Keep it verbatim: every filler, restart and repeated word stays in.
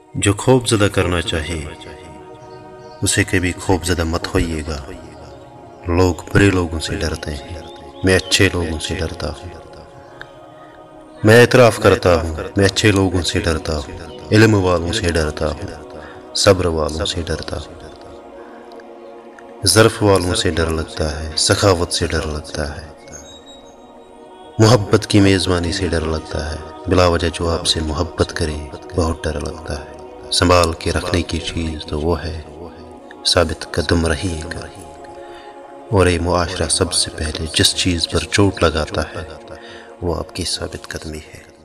जो खौफज़दा करना चाहे उसे कभी खौफज़दा मत होइएगा। लोग बुरे लोगों से डरते हैं, मैं अच्छे लोगों से डरता हूँ। मैं इतराफ़ करता हूँ, मैं अच्छे लोगों से डरता हूँ, इल्म वालों से डरता हूँ, सब्र वालों से डरता हूँ। ज़र्फ़ वालों से डर लगता है, सखावत से डर लगता है, मोहब्बत की मेज़बानी से डर लगता है। बिला वजह जो आपसे मोहब्बत करे बहुत डर लगता है। संभाल के रखने की चीज़ तो वो है साबित कदम रहिएगा। और ये मुआशरा सबसे पहले जिस चीज़ पर चोट लगाता है वो आपकी साबित कदमी है।